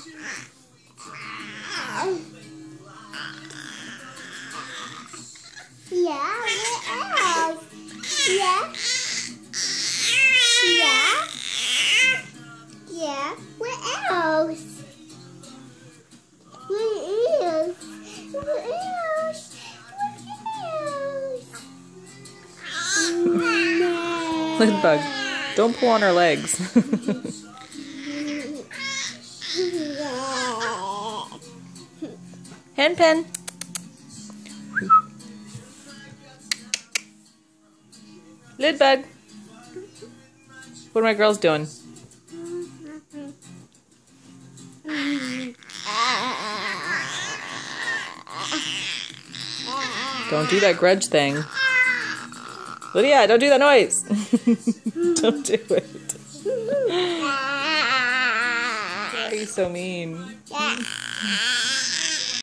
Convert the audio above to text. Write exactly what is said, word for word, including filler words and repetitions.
Yeah, what else? Yeah. Yeah. Yeah, what else? What else? What else? What else? Lidbug, don't pull on her legs. Hen pen. Lidbug. What are my girls doing? Don't do that grudge thing. Lydia, don't do that noise. Don't do it. Why are you so mean?